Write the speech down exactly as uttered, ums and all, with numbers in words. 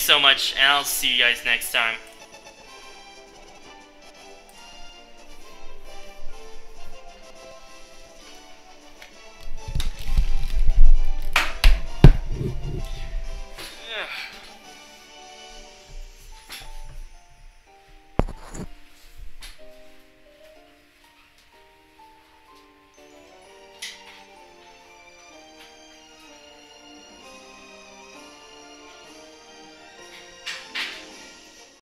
so much, and I'll see you guys next time.